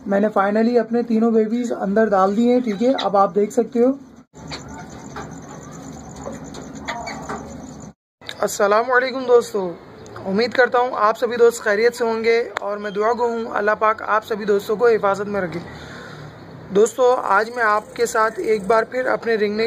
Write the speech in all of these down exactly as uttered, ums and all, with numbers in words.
मैंने फाइनली अपने तीनों बेबीज अंदर डाल दिए हैं। ठीक है, अब आप देख सकते हो। अस्सलाम वालेकुम दोस्तों, उम्मीद करता हूँ आप सभी दोस्त खैरियत से होंगे और मैं दुआ गो हूँ अल्लाह पाक आप सभी दोस्तों को हिफाजत में रखे। दोस्तों, आज मैं आपके साथ एक बार फिर अपने रिंगनेक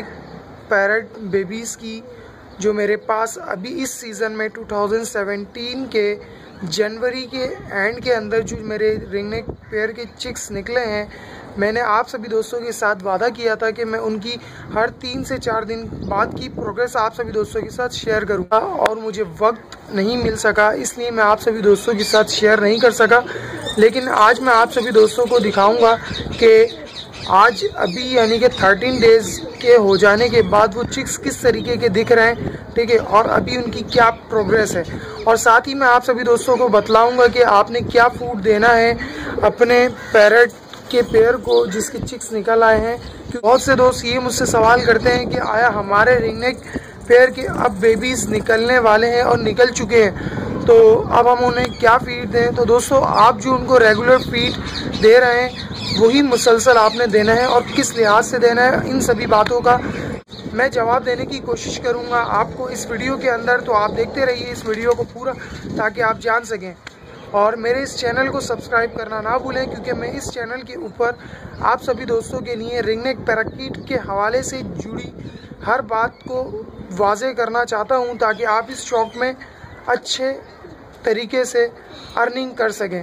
पैरट बेबीज़ की जो मेरे पास अभी इस सीज़न में दो हज़ार सत्रह के जनवरी के एंड के अंदर जो मेरे रिंगनेक पेयर के चिक्स निकले हैं, मैंने आप सभी दोस्तों के साथ वादा किया था कि मैं उनकी हर तीन से चार दिन बाद की प्रोग्रेस आप सभी दोस्तों के साथ शेयर करूंगा और मुझे वक्त नहीं मिल सका, इसलिए मैं आप सभी दोस्तों के साथ शेयर नहीं कर सका। लेकिन आज मैं आप सभी दोस्तों को दिखाऊंगा कि आज अभी यानी कि थर्टीन डेज के हो जाने के बाद वो चिक्स किस तरीके के दिख रहे हैं। ठीक है, और अभी उनकी क्या प्रोग्रेस है, और साथ ही मैं आप सभी दोस्तों को बतलाऊंगा कि आपने क्या फूड देना है अपने पैरट के पेयर को जिसके चिक्स निकल आए हैं। बहुत से दोस्त ये मुझसे सवाल करते हैं कि आया हमारे रिंगनेक पेयर के अब बेबीज निकलने वाले हैं और निकल चुके हैं, तो अब हम उन्हें क्या फीड दें। तो दोस्तों, आप जो उनको रेगुलर फीड दे रहे हैं वही मुसलसल आपने देना है, और किस लिहाज से देना है, इन सभी बातों का मैं जवाब देने की कोशिश करूंगा आपको इस वीडियो के अंदर। तो आप देखते रहिए इस वीडियो को पूरा, ताकि आप जान सकें। और मेरे इस चैनल को सब्सक्राइब करना ना भूलें, क्योंकि मैं इस चैनल के ऊपर आप सभी दोस्तों के लिए रिंगनेक पैराकीट के हवाले से जुड़ी हर बात को वाज़ेह करना चाहता हूं, ताकि आप इस शौक में अच्छे तरीके से अर्निंग कर सकें।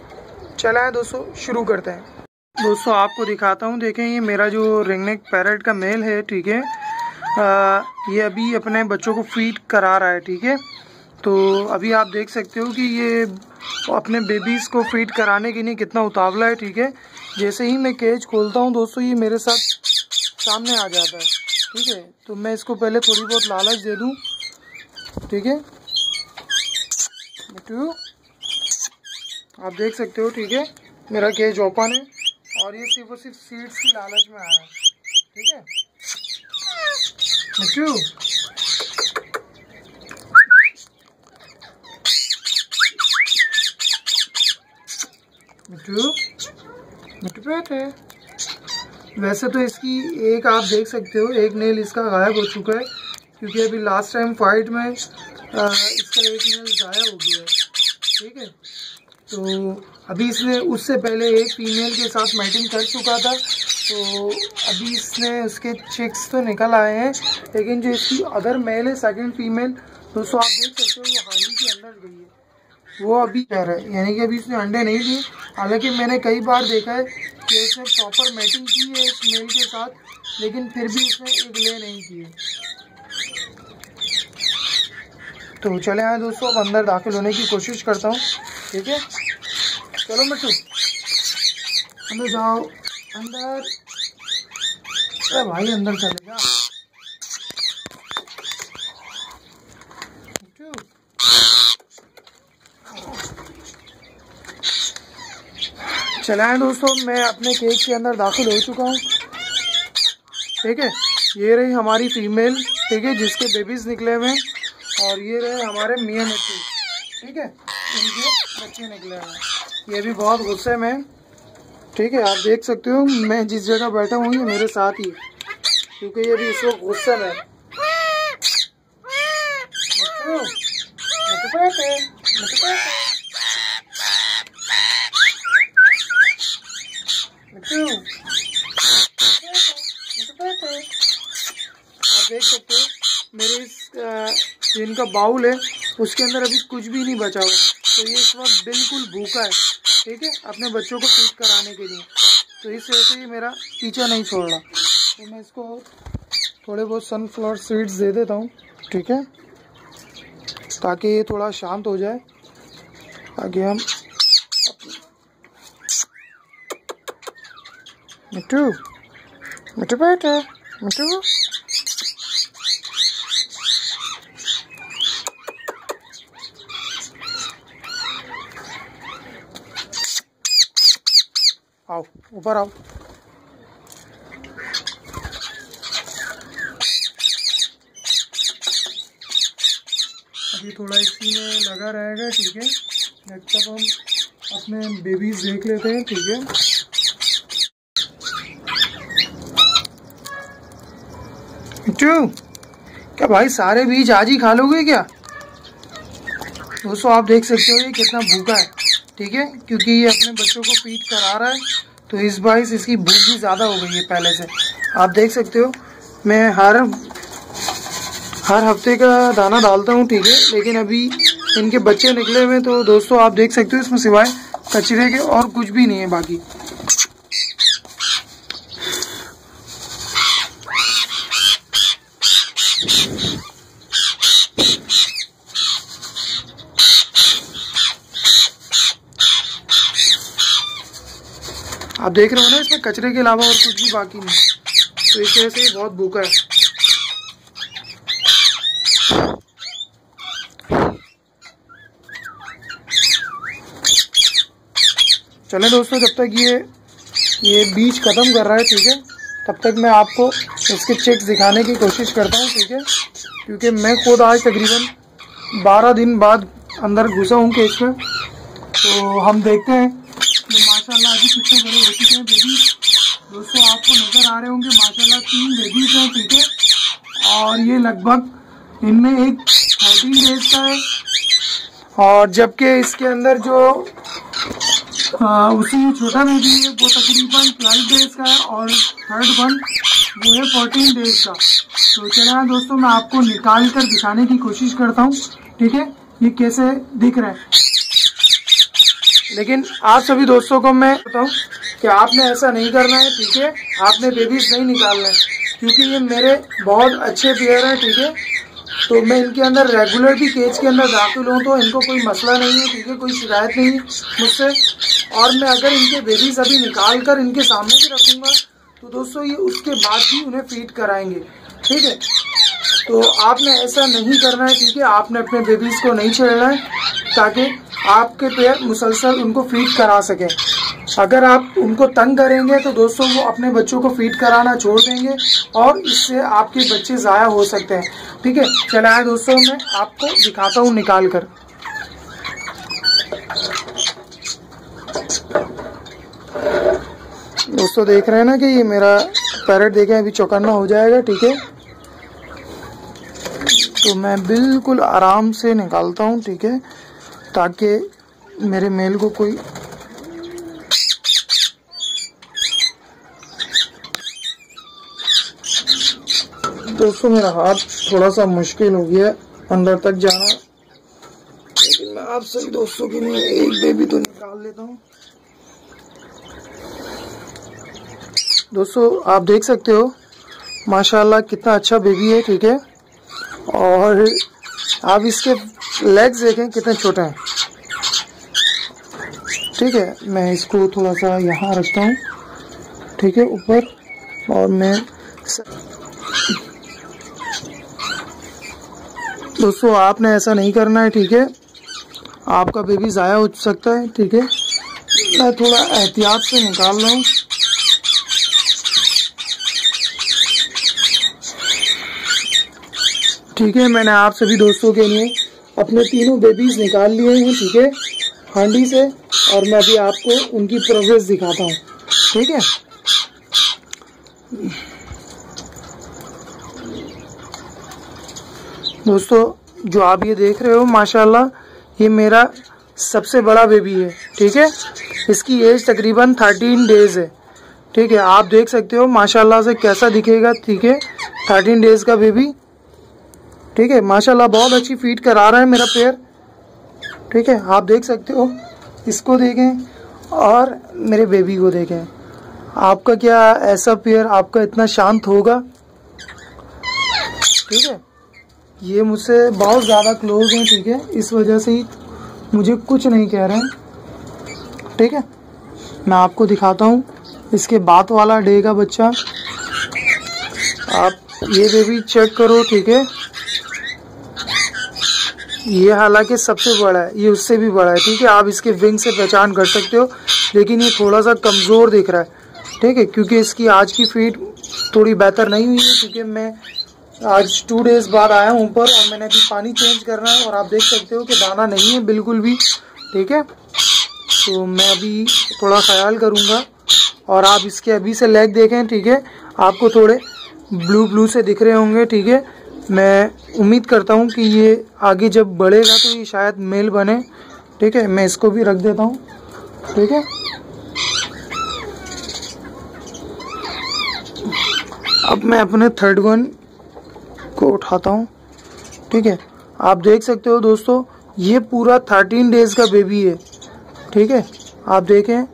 चलें दोस्तों, शुरू करते हैं। दोस्तों, आपको दिखाता हूं, देखें ये मेरा जो रिंगनेक पैरट का मेल है। ठीक है, आ, ये अभी अपने बच्चों को फीड करा रहा है। ठीक है, तो अभी आप देख सकते हो कि ये अपने बेबीज़ को फीड कराने के लिए कितना उतावला है। ठीक है, जैसे ही मैं केज खोलता हूं दोस्तों, ये मेरे साथ सामने आ जाता है। ठीक है, तो मैं इसको पहले थोड़ी बहुत लालच दे दूं। ठीक है, मिट्टू आप देख सकते हो। ठीक है, मेरा केज ओपन है और ये सिर्फ और सिर्फ सीड्स की लालच में आया है। ठीक है मिट्टू, मिट्टू मिट्टू बैठे। वैसे तो इसकी एक आप देख सकते हो, एक नेल इसका गायब हो चुका है, क्योंकि अभी लास्ट टाइम फाइट में आ, इसका एक नेल गायब हो गया है। ठीक है, तो अभी इसने उससे पहले एक फीमेल के साथ मैटिंग कर चुका था, तो अभी इसने उसके चिक्स तो निकल आए हैं, लेकिन जो इसकी अदर मेल है, सेकंड फीमेल, दोस्तों आप देख सकते हो वो हांडी के अंदर गई है, वो अभी कह रहा है, यानी कि अभी इसने अंडे नहीं दिए। हालांकि मैंने कई बार देखा है कि इसने प्रॉपर मैटिंग की है इस मेल के साथ, लेकिन फिर भी इसने एक ले नहीं किए। तो चले आए दोस्तों, अब अंदर दाखिल होने की कोशिश करता हूँ। ठीक है, चलो मिट्टू अंदर जाओ, अंदर। अरे भाई अंदर चले जा। चले आए दोस्तों, मैं अपने केज के अंदर दाखिल हो चुका हूँ। ठीक है, ये रही हमारी फीमेल। ठीक है, जिसके बेबीज निकले हुए हैं, और ये रहे हमारे मियाँ मिट्टू। ठीक है, इनके बच्चे निकले हुए हैं। ये भी बहुत गुस्से में। ठीक है, आप देख सकते हो मैं जिस जगह बैठा हूँ ये मेरे साथ ही, क्योंकि ये भी इस वक्त गुस्से में। मिट्टू मिट्टू बैठे, मिट्टू बैठे, मिट्टू मिट्टू बैठे। आप देख सकते हो मेरे इस जिनका बाउल है उसके अंदर अभी कुछ भी नहीं बचा हुआ, तो ये इस वक्त बिल्कुल भूखा है। ठीक है, अपने बच्चों को फीड कराने के लिए, तो इस वजह से ये मेरा पीछा नहीं छोड़ रहा। तो मैं इसको थोड़े बहुत सनफ्लावर सीड्स दे देता हूँ। ठीक है, ताकि ये थोड़ा शांत हो जाए, ताकि हम मिट्टू मिट्टू बैठे, मिट्टू आओ, ऊपर आओ। अभी थोड़ा इसी में लगा रहेगा। ठीक है, जब तक हम अपने बेबीज देख लेते हैं। ठीक है, मिट्टू, क्या भाई सारे बीज आज ही खा लोगे क्या? दोस्तों आप देख सकते हो ये कितना भूखा है, ठीक है, क्योंकि ये अपने बच्चों को फीड करा रहा है, तो इस बाइस इसकी भूख भी ज़्यादा हो गई है पहले से। आप देख सकते हो मैं हर हर हफ्ते का दाना डालता हूँ, ठीक है, लेकिन अभी इनके बच्चे निकले हुए, तो दोस्तों आप देख सकते हो इसमें सिवाय कचरे के और कुछ भी नहीं है बाकी। आप देख रहे हो ना, इसमें कचरे के अलावा और कुछ भी बाकी नहीं, तो इस वजह से ये बहुत भूखा है। चले दोस्तों, जब तक ये ये बीज खत्म कर रहा है, ठीक है, तब तक मैं आपको इसके चेक्स दिखाने की कोशिश करता हूँ, ठीक है, क्योंकि मैं खुद आज तकरीबन बारह दिन बाद अंदर घुसा हूँ केज में, तो हम देखते हैं कि माशाल्लाह अभी कितने बड़े हो चुके हैं बेबीज। दोस्तों आपको नज़र आ रहे होंगे माशाल्लाह तीन बेबीज हैं, ठीक है, और ये लगभग इनमें एक थर्टीन डेज का है, और जबकि इसके अंदर जो आ, उसी छोटा बेबी है वो तकरीबन ट्वेल्व डेज का है, और थर्ड वन वो है फोर्टीन डेज का। तो चलिए दोस्तों मैं आपको निकाल कर दिखाने की कोशिश करता हूँ, ठीक है, ये कैसे दिख रहा है। लेकिन आप सभी दोस्तों को मैं बताऊँ कि आपने ऐसा नहीं करना है, ठीक है, आपने बेबीज नहीं निकालना है, क्योंकि ये मेरे बहुत अच्छे पेयर हैं, ठीक है, तो मैं इनके अंदर रेगुलर भी केज के अंदर दाखिल हूँ, तो इनको कोई मसला नहीं है, ठीक है, कोई शिकायत नहीं मुझसे। और मैं अगर इनके बेबीज अभी निकाल कर इनके सामने भी रखूंगा, तो दोस्तों ये उसके बाद भी उन्हें फीड कराएंगे, ठीक है, तो आपने ऐसा नहीं करना है, ठीक है, आपने अपने बेबीज को नहीं छेड़ना है, ताकि आपके पेयर मुसलसल उनको फीड करा सके। अगर आप उनको तंग करेंगे तो दोस्तों वो अपने बच्चों को फीड कराना छोड़ देंगे, और इससे आपके बच्चे ज़ाया हो सकते हैं, ठीक है। चला है दोस्तों, मैं आपको दिखाता हूँ निकाल कर। दोस्तों देख रहे हैं ना कि ये मेरा पैरेट देखें अभी चौकन्ना हो जाएगा, ठीक है, तो मैं बिल्कुल आराम से निकालता हूँ, ठीक है, ताकि मेरे मेल को कोई दोस्तों मेरा हाथ थोड़ा सा मुश्किल हो गया अंदर तक जाना, लेकिन मैं आप सभी दोस्तों के लिए एक बेबी तो निकाल लेता हूँ। दोस्तों आप देख सकते हो माशाल्लाह कितना अच्छा बेबी है, ठीक है, और आप इसके लेग्स देखें कितने छोटे हैं, ठीक है। मैं इसको थोड़ा सा यहाँ रखता हूँ, ठीक है, ऊपर, और मैं दोस्तों आपने ऐसा नहीं करना है, ठीक है, आपका बेबी ज़ाया हो सकता है, ठीक है, मैं थोड़ा एहतियात से निकाल रहा हूँ। ठीक है, मैंने आप सभी दोस्तों के लिए अपने तीनों बेबीज निकाल लिए हैं, ठीक है, हांडी से, और मैं अभी आपको उनकी प्रोग्रेस दिखाता हूँ, ठीक है। दोस्तों जो आप ये देख रहे हो माशाल्लाह ये मेरा सबसे बड़ा बेबी है, ठीक है, इसकी एज तकरीबन थर्टीन डेज है, ठीक है, आप देख सकते हो माशाल्लाह से कैसा दिखेगा, ठीक है, थर्टीन डेज का बेबी, ठीक है, माशाल्लाह बहुत अच्छी फीड करा रहा है मेरा पेयर, ठीक है, आप देख सकते हो, इसको देखें और मेरे बेबी को देखें। आपका क्या ऐसा पेयर आपका इतना शांत होगा, ठीक है, ये मुझसे बहुत ज़्यादा क्लोज हैं, ठीक है, इस वजह से ही मुझे कुछ नहीं कह रहे हैं, ठीक है। मैं आपको दिखाता हूँ इसके बात वाला डे का बच्चा, आप ये बेबी चेक करो, ठीक है, ये हालांकि सबसे बड़ा है, ये उससे भी बड़ा है, ठीक है, आप इसके विंग से पहचान कर सकते हो, लेकिन ये थोड़ा सा कमज़ोर दिख रहा है, ठीक है, क्योंकि इसकी आज की फीड थोड़ी बेहतर नहीं हुई है, क्योंकि मैं आज टू डेज बाद आया हूँ ऊपर, और मैंने अभी पानी चेंज करना है, और आप देख सकते हो कि दाना नहीं है बिल्कुल भी, ठीक है, तो मैं अभी थोड़ा ख्याल करूँगा। और आप इसके अभी से लेग देखें, ठीक है, आपको थोड़े ब्लू ब्लू से दिख रहे होंगे, ठीक है। मैं उम्मीद करता हूँ कि ये आगे जब बढ़ेगा तो ये शायद मेल बने, ठीक है। मैं इसको भी रख देता हूँ, ठीक है। अब मैं अपने थर्ड वन को उठाता हूँ, ठीक है। आप देख सकते हो दोस्तों, ये पूरा थर्टीन डेज का बेबी है, ठीक है। आप देखें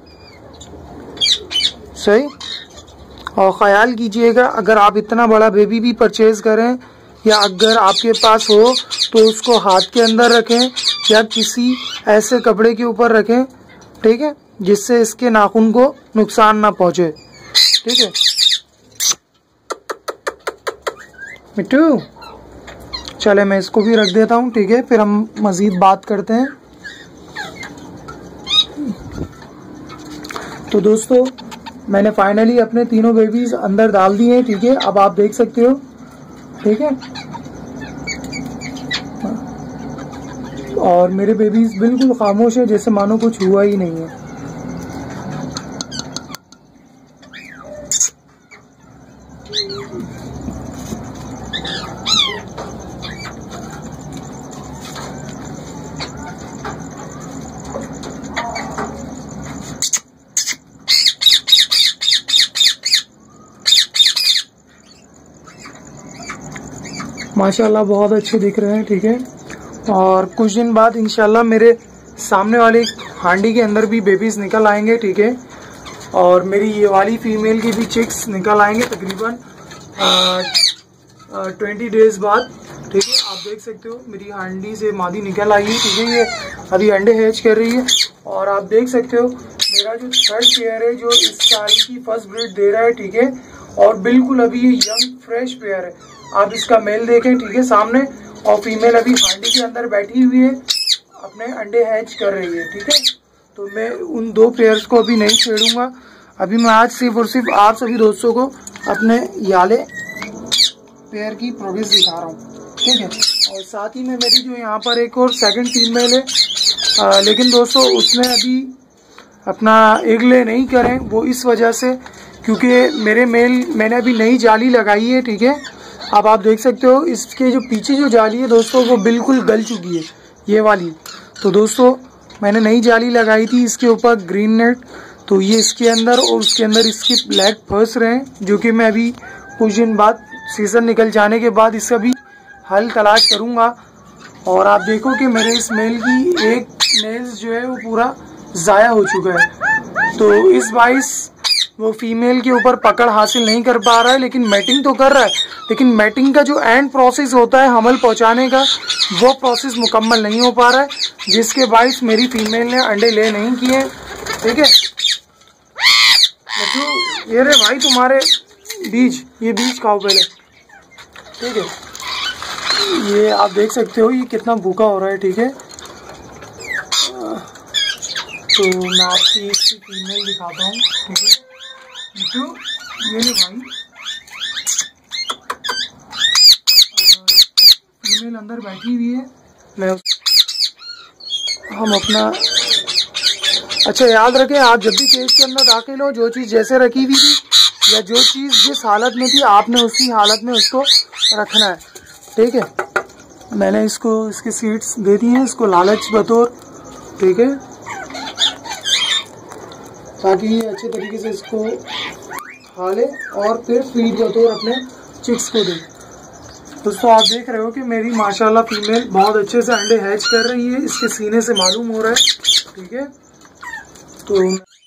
सही, और ख़याल कीजिएगा अगर आप इतना बड़ा बेबी भी परचेज़ करें या अगर आपके पास हो तो उसको हाथ के अंदर रखें या किसी ऐसे कपड़े के ऊपर रखें, ठीक है, जिससे इसके नाखून को नुकसान ना पहुंचे, ठीक है। मिट्टू चले मैं इसको भी रख देता हूँ, ठीक है, फिर हम मज़ीद बात करते हैं। तो दोस्तों मैंने फाइनली अपने तीनों बेबीज अंदर डाल दिए हैं, ठीक है। अब आप देख सकते हो, ठीक है। और मेरे बेबीज बिल्कुल खामोश है, जैसे मानो कुछ हुआ ही नहीं है। माशाल्लाह बहुत अच्छे दिख रहे हैं, ठीक है। और कुछ दिन बाद इंशाल्लाह मेरे सामने वाले हांडी के अंदर भी बेबीज निकल आएंगे, ठीक है। और मेरी ये वाली फीमेल की भी चिक्स निकल आएंगे तकरीबन ट्वेंटी डेज बाद, ठीक है। आप देख सकते हो मेरी हांडी से मादी निकल आई है, ठीक है। ये अभी अंडे हैच कर रही है। और आप देख सकते हो मेरा जो थर्ड पेयर है जो इस साल की फर्स्ट ब्रीड दे रहा है, ठीक है। और बिल्कुल अभी ये यंग फ्रेश पेयर है। आप इसका मेल देखें, ठीक है, सामने, और फीमेल अभी हांडी के अंदर बैठी हुई है, अपने अंडे हैच कर रही है, ठीक है। तो मैं उन दो पेयर्स को अभी नहीं छेड़ूंगा। अभी मैं आज सिर्फ और सिर्फ आप सभी दोस्तों को अपने याले पेयर की प्रोग्रेस दिखा रहा हूँ, ठीक है। और साथ ही में मेरी जो यहाँ पर एक और सेकंड फीमेल है, आ, लेकिन दोस्तों उसने अभी अपना एग ले नहीं करें, वो इस वजह से क्योंकि मेरे मेल मैंने अभी नई जाली लगाई है, ठीक है। अब आप देख सकते हो इसके जो पीछे जो जाली है दोस्तों वो बिल्कुल गल चुकी है, ये वाली। तो दोस्तों मैंने नई जाली लगाई थी इसके ऊपर ग्रीन नेट, तो ये इसके अंदर और उसके अंदर इसके ब्लैक फंस रहे हैं, जो कि मैं अभी कुछ दिन बाद सीज़न निकल जाने के बाद इसका भी हल तलाश करूँगा। और आप देखो कि मेरे इस मेल की एक नेल्स जो है वो पूरा ज़ाया हो चुका है। तो इस बाइस वो फीमेल के ऊपर पकड़ हासिल नहीं कर पा रहा है, लेकिन मैटिंग तो कर रहा है, लेकिन मैटिंग का जो एंड प्रोसेस होता है हमल पहुंचाने का, वो प्रोसेस मुकम्मल नहीं हो पा रहा है, जिसके बाइस मेरी फीमेल ने अंडे ले नहीं किए, ठीक है। तो ये रे भाई तुम्हारे बीज, ये बीज खाओ पहले, ठीक है। ये आप देख सकते हो ये कितना भूखा हो रहा है, ठीक है। तो मैं आपसे इसकी फीमेल दिखाता हूँ, ठीक है। तो ये ले भाई, फीमेल अंदर बैठी हुई है। मैं हम अपना अच्छा याद रखें, आप जब भी केज के अंदर दाखिल हो, जो चीज़ जैसे रखी हुई थी या जो चीज़ जिस हालत में थी आपने उसी हालत में उसको रखना है, ठीक है। मैंने इसको इसके सीड्स दे दी हैं इसको लालच बतौर, ठीक है, ताकि ये अच्छे तरीके से इसको खा ले और फिर फीड बतौर अपने चिक्स को दे। दोस्तों आप देख रहे हो कि मेरी माशाल्लाह फीमेल बहुत अच्छे से अंडे हैच कर रही है, इसके सीने से मालूम हो रहा है, ठीक है। तो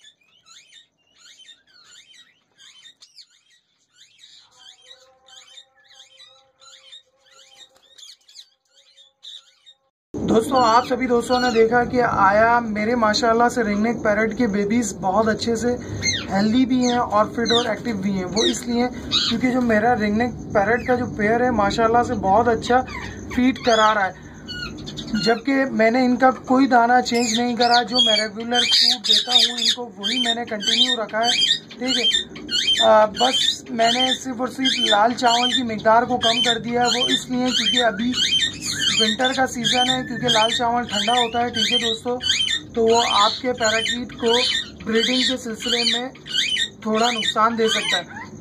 दोस्तों आप सभी दोस्तों ने देखा कि आया मेरे माशाल्लाह से रिंगनेक पैरेट के बेबीज बहुत अच्छे से हेल्दी भी हैं और फिट और एक्टिव भी हैं। वो इसलिए क्योंकि जो मेरा रिंगनेक पैरेट का जो पेयर है माशाल्लाह से बहुत अच्छा फीड करा रहा है, जबकि मैंने इनका कोई दाना चेंज नहीं करा। जो मैं रेगुलर फूड देता हूँ इनको वही मैंने कंटिन्यू रखा है, ठीक है। आ, बस मैंने सिर्फ और सिर्फ लाल चावल की मिकदार को कम कर दिया है, वो इसलिए क्योंकि अभी विंटर का सीज़न है, क्योंकि लाल चावल ठंडा होता है, ठीक है दोस्तों। तो वो आपके पैराकीट को ब्रीडिंग के सिलसिले में थोड़ा नुकसान दे सकता है।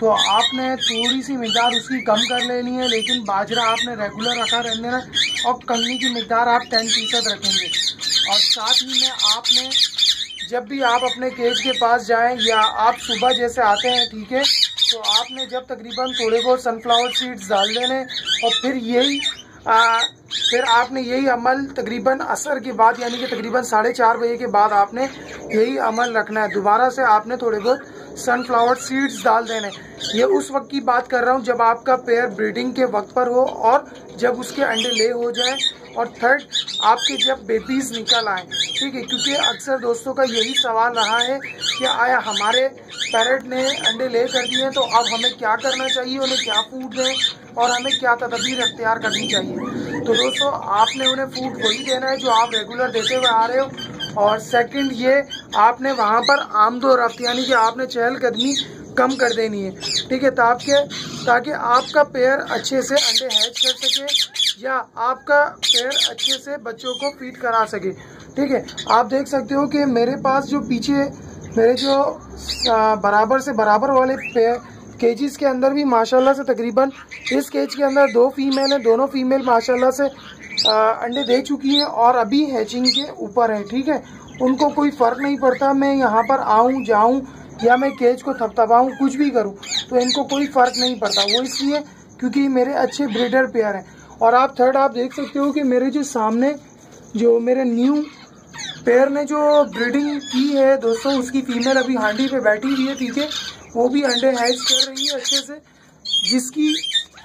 तो आपने थोड़ी सी मिकदार उसकी कम कर लेनी है, लेकिन बाजरा आपने रेगुलर रखा रहने है और कंगी की मिकदार आप टेन फीसद रखेंगे। और साथ ही में आपने जब भी आप अपने केज के पास जाएं या आप सुबह जैसे आते हैं, ठीक है, तो आपने जब तकरीबन थोड़े बहुत सनफ्लावर सीड्स डाल देने और फिर यही आ, फिर आपने यही अमल तकरीबन असर के बाद यानी कि तकरीबन साढ़े चार बजे के बाद आपने यही अमल रखना है। दोबारा से आपने थोड़े बहुत सनफ्लावर सीड्स डाल देने। ये उस वक्त की बात कर रहा हूँ जब आपका पेयर ब्रीडिंग के वक्त पर हो और जब उसके अंडे ले हो जाए, और थर्ड आपके जब बेबीज निकल आए, ठीक है। क्योंकि अक्सर दोस्तों का यही सवाल रहा है कि आया हमारे पैरेट ने अंडे ले कर दिए तो अब हमें क्या करना चाहिए, उन्हें क्या फूड दें और हमें क्या तदबीर अख्तियार करनी चाहिए। तो दोस्तों आपने उन्हें फूड वही देना है जो आप रेगुलर देते हुए आ रहे हो। और सेकंड ये आपने वहाँ पर आमदो रफ्त यानी कि आपने चहलकदमी कम कर देनी है, ठीक है, ताकि ताकि आपका पेयर अच्छे से अंडे हैच कर सके या आपका पेयर अच्छे से बच्चों को फीड करा सके, ठीक है। आप देख सकते हो कि मेरे पास जो पीछे मेरे जो बराबर से बराबर वाले पेयर केजीज के अंदर भी माशाल्लाह से तकरीबन इस केज के अंदर दो फीमेल हैं, दोनों फीमेल माशाल्लाह से आ, अंडे दे चुकी हैं और अभी हैचिंग के ऊपर है, ठीक है। उनको कोई फ़र्क नहीं पड़ता मैं यहाँ पर आऊँ जाऊँ या मैं केज को थपथपाऊँ, कुछ भी करूँ तो इनको कोई फ़र्क नहीं पड़ता। वो इसलिए क्योंकि मेरे अच्छे ब्रीडर पेयर हैं। और आप थर्ड आप देख सकते हो कि मेरे जो सामने जो मेरे न्यू पेयर ने जो ब्रीडिंग की है दोस्तों, उसकी फीमेल अभी हांडी पे बैठी हुई है, ठीक है, वो भी अंडे हैच कर रही है अच्छे से, जिसकी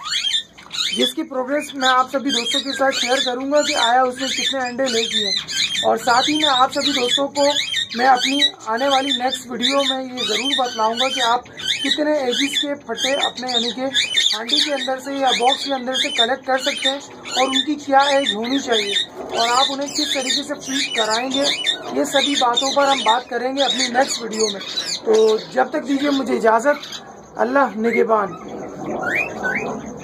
जिसकी प्रोग्रेस मैं आप सभी दोस्तों के साथ शेयर करूंगा कि आया उसने कितने अंडे ले किए। और साथ ही में आप सभी दोस्तों को मैं अपनी आने वाली नेक्स्ट वीडियो में ये ज़रूर बतलाऊंगा कि आप कितने एजिस के फटे अपने यानी कि हांडी के अंदर से या बॉक्स के अंदर से कलेक्ट कर सकते हैं और उनकी क्या एज होनी चाहिए और आप उन्हें किस तरीके से फीड कराएंगे, ये सभी बातों पर हम बात करेंगे अपनी नेक्स्ट वीडियो में। तो जब तक दीजिए मुझे इजाज़त, अल्लाह निगहबान।